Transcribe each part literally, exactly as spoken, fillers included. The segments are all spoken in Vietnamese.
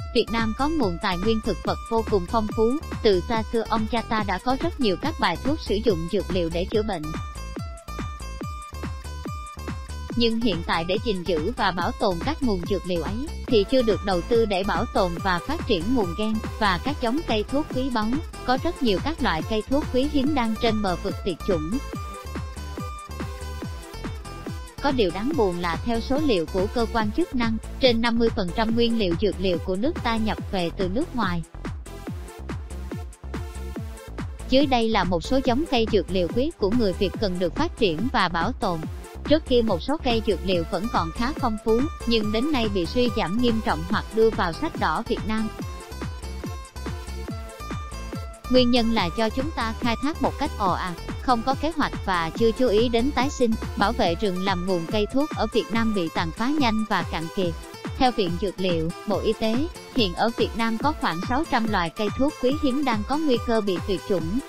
Việt Nam có nguồn tài nguyên thực vật vô cùng phong phú, từ xa xưa ông cha ta đã có rất nhiều các bài thuốc sử dụng dược liệu để chữa bệnh. Nhưng hiện tại để gìn giữ và bảo tồn các nguồn dược liệu ấy, thì chưa được đầu tư để bảo tồn và phát triển nguồn gen, và các giống cây thuốc quý báu, có rất nhiều các loại cây thuốc quý hiếm đang trên bờ vực tuyệt chủng. Có điều đáng buồn là theo số liệu của cơ quan chức năng, trên năm mươi phần trăm nguyên liệu dược liệu của nước ta nhập về từ nước ngoài. Dưới đây là một số giống cây dược liệu quý của người Việt cần được phát triển và bảo tồn. Trước kia một số cây dược liệu vẫn còn khá phong phú, nhưng đến nay bị suy giảm nghiêm trọng hoặc đưa vào sách đỏ Việt Nam. Nguyên nhân là do chúng ta khai thác một cách ồ ạt, không có kế hoạch và chưa chú ý đến tái sinh, bảo vệ rừng làm nguồn cây thuốc ở Việt Nam bị tàn phá nhanh và cạn kiệt. Theo Viện Dược liệu, Bộ Y tế, hiện ở Việt Nam có khoảng sáu trăm loài cây thuốc quý hiếm đang có nguy cơ bị tuyệt chủng.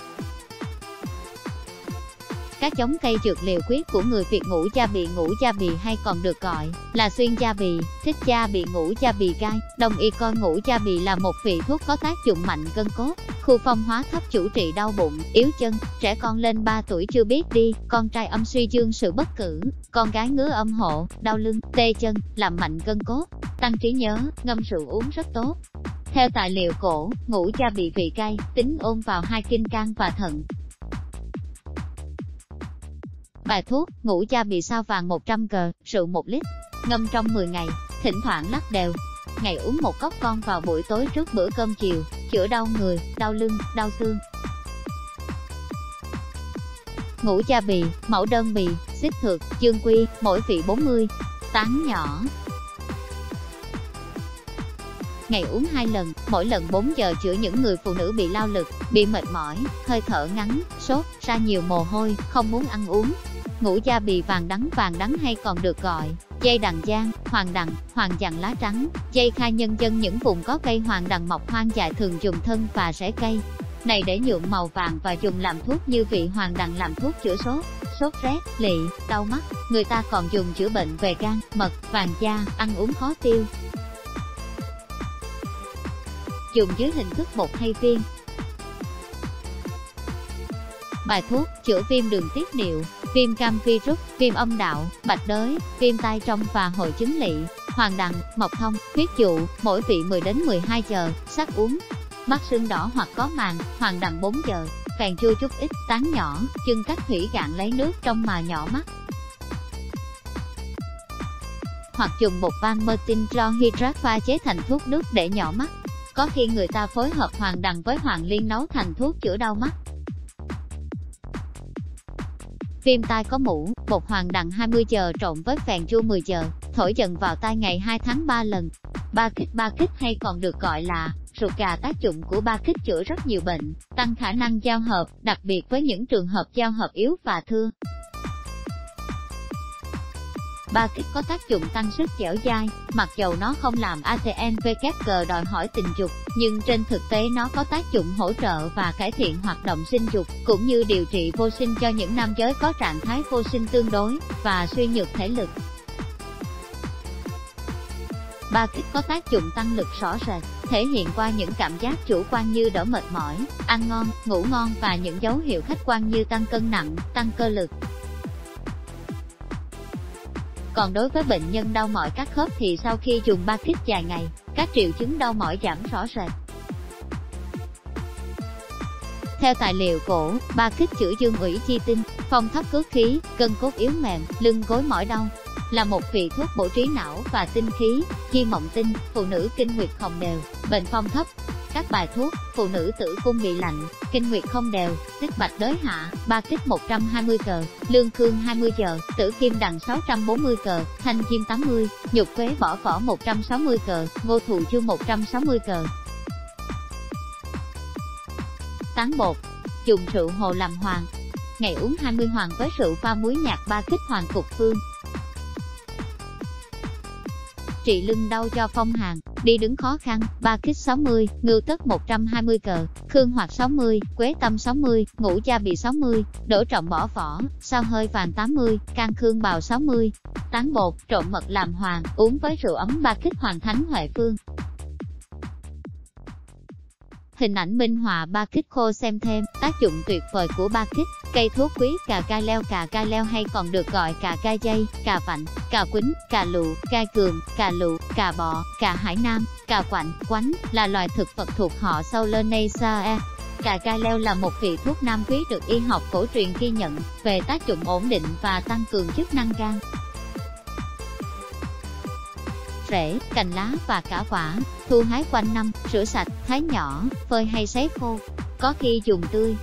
Các giống cây dược liệu quý của người Việt: ngũ gia bì. Ngũ gia bì hay còn được gọi là xuyên gia bì, thích gia bì, ngũ gia bì gai. Đông y coi ngũ gia bì là một vị thuốc có tác dụng mạnh gân cốt, khu phong hóa thấp, chủ trị đau bụng, yếu chân, trẻ con lên ba tuổi chưa biết đi, con trai âm suy dương sự bất cử, con gái ngứa âm hộ, đau lưng, tê chân, làm mạnh gân cốt, tăng trí nhớ, ngâm rượu uống rất tốt. Theo tài liệu cổ, ngũ gia bì vị cay, tính ôn vào hai kinh can và thận. Bài thuốc: ngũ gia bì sao vàng một trăm gờ, rượu một lít, ngâm trong mười ngày, thỉnh thoảng lắc đều. Ngày uống một cốc con vào buổi tối trước bữa cơm chiều, chữa đau người, đau lưng, đau xương. Ngũ gia bì, mẫu đơn bì, xích thược, dương quy, mỗi vị bốn mươi, tán nhỏ. Ngày uống hai lần, mỗi lần bốn giờ, chữa những người phụ nữ bị lao lực, bị mệt mỏi, hơi thở ngắn, sốt, ra nhiều mồ hôi, không muốn ăn uống. Ngũ gia bì vàng đắng. Vàng đắng hay còn được gọi dây đằng giang, hoàng đằng, hoàng dặn lá trắng, dây khai. Nhân dân những vùng có cây hoàng đằng mọc hoang dại thường dùng thân và rễ cây này để nhuộm màu vàng và dùng làm thuốc, như vị hoàng đằng làm thuốc chữa sốt, sốt rét, lị, đau mắt. Người ta còn dùng chữa bệnh về gan, mật, vàng da, ăn uống khó tiêu. Dùng dưới hình thức bột hay viên. Bài thuốc: chữa viêm đường tiết niệu, viêm gan virus, viêm âm đạo, bạch đới, viêm tai trong và hội chứng lỵ. Hoàng đằng, mộc thông, huyết dụ, mỗi vị mười đến mười hai giờ, sắc uống. Mắt sưng đỏ hoặc có màng, hoàng đằng bốn giờ, phèn chua chút ít, tán nhỏ, chân cắt thủy gạn lấy nước trong mà nhỏ mắt. Hoặc dùng một van mertin chlorhydrat pha chế thành thuốc nước để nhỏ mắt. Có khi người ta phối hợp hoàng đằng với hoàng liên nấu thành thuốc chữa đau mắt. Viêm tai có mũ, bột hoàng đằng hai mươi giờ trộn với phèn chua mười giờ, thổi dần vào tai ngày hai tháng ba lần. Ba kích. Ba kích hay còn được gọi là ruột gà. Tác dụng của ba kích chữa rất nhiều bệnh, tăng khả năng giao hợp, đặc biệt với những trường hợp giao hợp yếu và thưa. Ba kích có tác dụng tăng sức dẻo dai, mặc dầu nó không làm a tê en vê kép giê đòi hỏi tình dục, nhưng trên thực tế nó có tác dụng hỗ trợ và cải thiện hoạt động sinh dục, cũng như điều trị vô sinh cho những nam giới có trạng thái vô sinh tương đối, và suy nhược thể lực. Ba kích có tác dụng tăng lực rõ rệt, thể hiện qua những cảm giác chủ quan như đỡ mệt mỏi, ăn ngon, ngủ ngon và những dấu hiệu khách quan như tăng cân nặng, tăng cơ lực. Còn đối với bệnh nhân đau mỏi các khớp thì sau khi dùng ba kích dài ngày, các triệu chứng đau mỏi giảm rõ rệt. Theo tài liệu cổ, ba kích chữa dương ủy chi tinh, phong thấp cước khí, gân cốt yếu mềm, lưng gối mỏi đau. Là một vị thuốc bổ trí não và tinh khí, chi mộng tinh, phụ nữ kinh nguyệt không đều, bệnh phong thấp. Các bài thuốc: phụ nữ tử cung bị lạnh, kinh nguyệt không đều, tích bạch đới hạ, ba kích một trăm hai mươi gờ, lương khương hai mươi giờ, tử kim đằng sáu trăm bốn mươi gờ, thanh kim tám mươi, nhục quế bỏ vỏ một trăm sáu mươi gờ, ngô thụ chu một trăm sáu mươi gờ. Tán bột: dùng rượu hồ làm hoàng, ngày uống hai mươi hoàng với rượu pha muối nhạt. Ba kích hoàng cục phương, trị lưng đau do phong hàn, đi đứng khó khăn. Ba kích sáu mươi, ngưu tất một trăm hai mươi gờ, khương hoạt sáu mươi, quế tâm sáu mươi, ngũ gia bì sáu mươi, đỗ trọng bỏ vỏ, sao hơi vàng tám mươi, can khương bào sáu mươi. Tán bột: trộn mật làm hoàng, uống với rượu ấm. Ba kích hoàng thánh huệ phương, Hình ảnh minh họa ba kích khô xem thêm, tác dụng tuyệt vời của ba kích, cây thuốc quý cà gai leo. Cà gai leo hay còn được gọi cà gai dây, cà vạnh, cà quýnh, cà lụ, gai cường, cà lụ, cà bọ, cà hải nam, cà quạnh, quánh, là loài thực vật thuộc họ Solanaceae. Cà gai leo là một vị thuốc nam quý được y học cổ truyền ghi nhận về tác dụng ổn định và tăng cường chức năng gan. Rễ, cành lá và cả quả, thu hái quanh năm, rửa sạch, thái nhỏ, phơi hay sấy khô, có khi dùng tươi.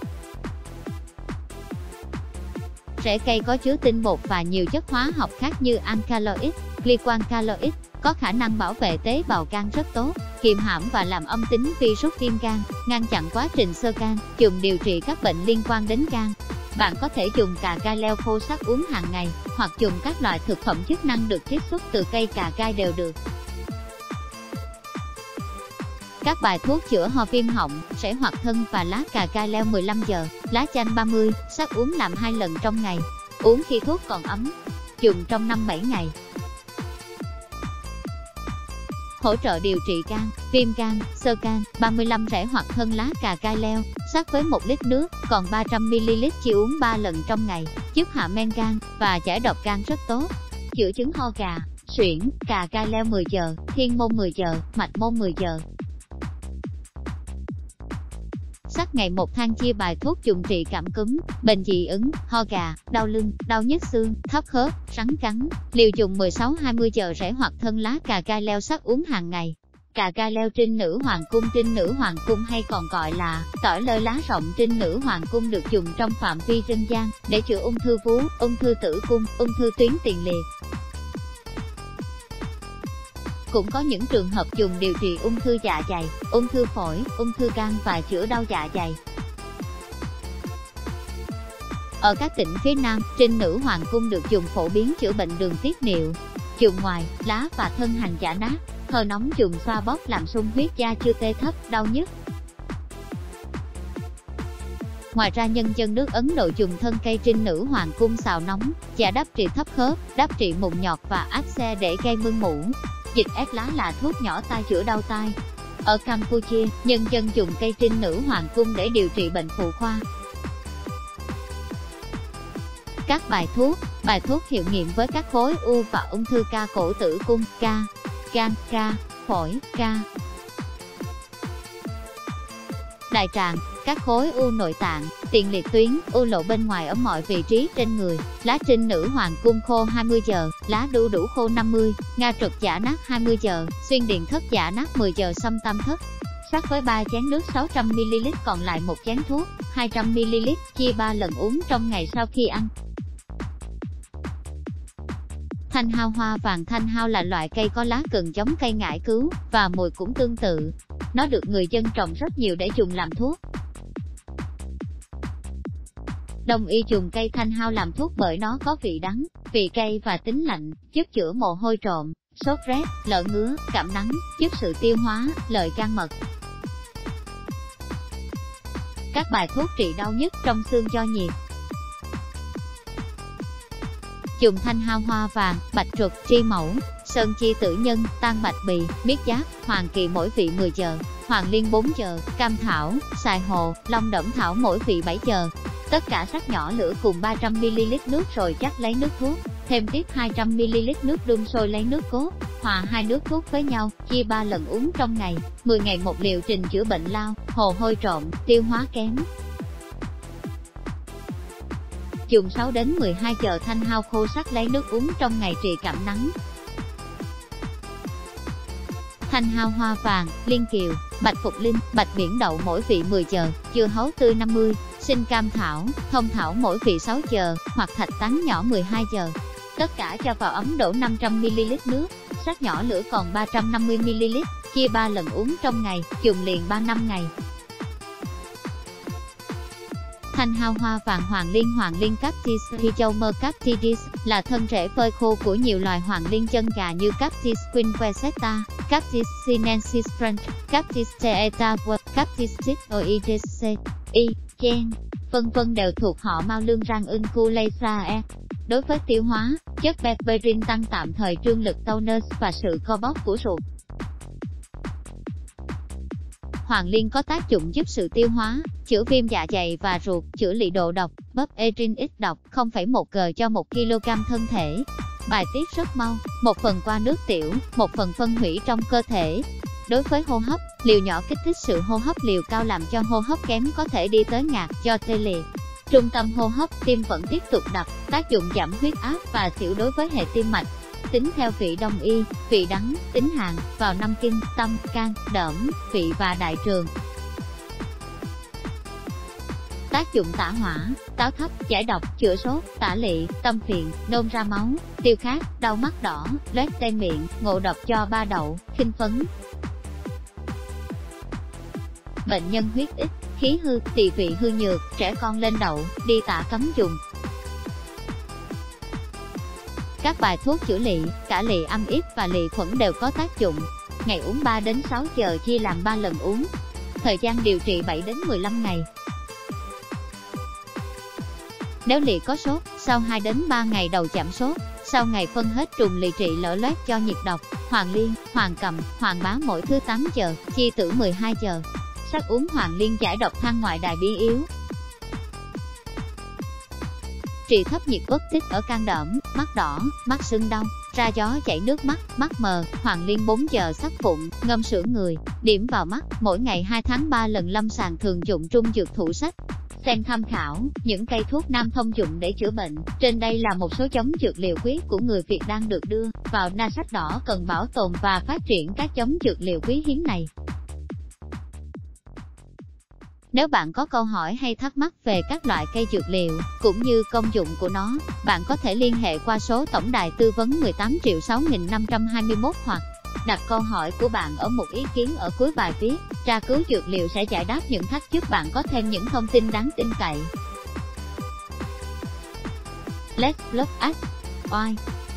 Rễ cây có chứa tinh bột và nhiều chất hóa học khác như alkaloid, glycoalkaloid, có khả năng bảo vệ tế bào gan rất tốt, kiềm hãm và làm âm tính virus viêm gan, ngăn chặn quá trình xơ gan, dùng điều trị các bệnh liên quan đến gan. Bạn có thể dùng cà gai leo khô sắc uống hàng ngày, hoặc dùng các loại thực phẩm chức năng được chiết xuất từ cây cà gai đều được. Các bài thuốc chữa ho viêm họng, rễ hoặc thân và lá cà gai leo mười lăm giờ, lá chanh ba mươi, sắc uống làm hai lần trong ngày. Uống khi thuốc còn ấm. Dùng trong năm bảy ngày. Hỗ trợ điều trị gan, viêm gan, xơ gan, ba mươi lăm rễ hoặc thân lá cà gai leo, sắc với một lít nước, còn ba trăm mi li lít chỉ uống ba lần trong ngày, giúp hạ men gan và giải độc gan rất tốt. Chữa chứng ho gà, suyễn, cà gai leo mười giờ, thiên môn mười giờ, mạch môn mười giờ. Sắc ngày một thang chia bài thuốc dùng trị cảm cúm, bệnh dị ứng, ho gà, đau lưng, đau nhức xương, thấp khớp, rắn cắn. Liều dùng mười sáu đến hai mươi giờ rễ hoặc thân lá cà gai leo sắc uống hàng ngày. Cà gai leo trinh nữ hoàng cung. Trinh nữ hoàng cung hay còn gọi là tỏi lơi lá rộng trinh nữ hoàng cung được dùng trong phạm vi dân gian để chữa ung thư vú, ung thư tử cung, ung thư tuyến tiền liệt. Cũng có những trường hợp dùng điều trị ung thư dạ dày, ung thư phổi, ung thư gan và chữa đau dạ dày. Ở các tỉnh phía Nam, trinh nữ hoàng cung được dùng phổ biến chữa bệnh đường tiết niệu. Dùng ngoài, lá và thân hành giả nát, thơ nóng dùng xoa bóp làm sung huyết da chưa tê thấp, đau nhức. Ngoài ra nhân dân nước Ấn Độ dùng thân cây trinh nữ hoàng cung xào nóng, chà đắp trị thấp khớp, đắp trị mụn nhọt và áp xe để gây mưng mủ. Dịch ép lá là thuốc nhỏ tai chữa đau tai. Ở Campuchia, nhân dân dùng cây trinh nữ hoàng cung để điều trị bệnh phụ khoa. Các bài thuốc, bài thuốc hiệu nghiệm với các khối u và ung thư ca cổ tử cung, ca, gan, ca, phổi, ca. Đại tràng, các khối u nội tạng, tiền liệt tuyến, u lộ bên ngoài ở mọi vị trí trên người. Lá trinh nữ hoàng cung khô hai mươi giờ, lá đu đủ khô năm mươi, nga trục giả nát hai mươi giờ, xuyên điện thất giả nát mười giờ, xâm tam thất. Sắc với ba chén nước sáu trăm mi li lít còn lại một chén thuốc, hai trăm mi li lít, chia ba lần uống trong ngày sau khi ăn. Thanh hao hoa vàng. Thanh hao là loại cây có lá gần giống cây ngải cứu, và mùi cũng tương tự. Nó được người dân trồng rất nhiều để dùng làm thuốc. Đông y dùng cây thanh hao làm thuốc bởi nó có vị đắng, vị cay và tính lạnh, giúp chữa mồ hôi trộm, sốt rét, lở ngứa, cảm nắng, giúp sự tiêu hóa, lợi gan mật. Các bài thuốc trị đau nhức trong xương do nhiệt. Dùng thanh hao hoa vàng, bạch trục, tri mẫu, sơn chi tử nhân, tan bạch bì, miết giác, hoàng kỳ mỗi vị mười giờ, hoàng liên bốn giờ, cam thảo, xài hồ, long đổng thảo mỗi vị bảy giờ. Tất cả sắc nhỏ lửa cùng ba trăm mi li lít nước rồi chắc lấy nước thuốc, thêm tiếp hai trăm mi li lít nước đun sôi lấy nước cốt, hòa hai nước thuốc với nhau, chia ba lần uống trong ngày, mười ngày một liều. Trình chữa bệnh lao, hồ hôi trộm, tiêu hóa kém. Dùng sáu đến mười hai giờ thanh hao khô sắc lấy nước uống trong ngày trị cảm nắng. Thanh hao hoa vàng, liên kiều, bạch phục linh, bạch biển đậu mỗi vị mười giờ, dưa hấu tươi năm mươi, sinh cam thảo, thông thảo mỗi vị sáu giờ, hoặc thạch tán nhỏ mười hai giờ. Tất cả cho vào ấm đổ năm trăm mi li lít nước, sắc nhỏ lửa còn ba trăm năm mươi mi li lít, chia ba lần uống trong ngày, dùng liền ba năm ngày. Thanh hao hoa vàng. Hoàng liên. Hoàng liên Cactus Rhizomer cactidis là thân rễ phơi khô của nhiều loài hoàng liên chân gà như Cactus quinqueceta, Cactus sinensis French, Cactus teeta, Cactus ticoides, y, chen, vân vân đều thuộc họ Mao lương rang Unculaceae. Đối với tiêu hóa, chất berberin tăng tạm thời trương lực tonus và sự co bóp của ruột. Hoàng liên có tác dụng giúp sự tiêu hóa, chữa viêm dạ dày và ruột, chữa lị độ độc, bắp Erin ít độc, không phẩy một gam cho một ki lô gam thân thể. Bài tiết rất mau, một phần qua nước tiểu, một phần phân hủy trong cơ thể. Đối với hô hấp, liều nhỏ kích thích sự hô hấp, liều cao làm cho hô hấp kém có thể đi tới ngạt do tê liệt. Trung tâm hô hấp, tim vẫn tiếp tục đập, tác dụng giảm huyết áp và xỉu đối với hệ tim mạch. Tính theo vị đông y, vị đắng, tính hàn, vào năm kinh, tâm, can, đỡm, vị và đại trường. Tác dụng tả hỏa, táo thấp, giải độc, chữa sốt, tả lị, tâm phiền, nôn ra máu, tiêu khát, đau mắt đỏ, loét tê miệng, ngộ độc do ba đậu, khinh phấn. Bệnh nhân huyết ít, khí hư, tỳ vị hư nhược, trẻ con lên đậu, đi tả cấm dùng. Các bài thuốc chữa lị, cả lị âm yết và lị khuẩn đều có tác dụng. Ngày uống ba đến sáu giờ, chia làm ba lần uống. Thời gian điều trị bảy đến mười lăm ngày. Nếu lị có sốt, sau hai đến ba ngày đầu giảm sốt, sau ngày phân hết trùng lị trị lở loét cho nhiệt độc. Hoàng liên, hoàng cầm, hoàng bá mỗi thứ tám giờ, chi tử mười hai giờ. Sắc uống hoàng liên giải độc than ngoại đài biến yếu. Trị thấp nhiệt bất tích ở can đỡm, mắt đỏ, mắt sưng đau, ra gió chảy nước mắt, mắt mờ. Hoàng liên bốn giờ sắc phụng, ngâm sữa người, điểm vào mắt, mỗi ngày hai tháng ba lần. Lâm sàng thường dụng trung dược thủ sách. Xem tham khảo, những cây thuốc nam thông dụng để chữa bệnh. Trên đây là một số giống dược liệu quý của người Việt đang được đưa vào na sách đỏ cần bảo tồn và phát triển các giống dược liệu quý hiếm này. Nếu bạn có câu hỏi hay thắc mắc về các loại cây dược liệu, cũng như công dụng của nó, bạn có thể liên hệ qua số tổng đài tư vấn mười tám triệu sáu nghìn năm trăm hai mươi mốt hoặc đặt câu hỏi của bạn ở một ý kiến ở cuối bài viết. Tra cứu dược liệu sẽ giải đáp những thắc giúp bạn có thêm những thông tin đáng tin cậy. Let's look at why.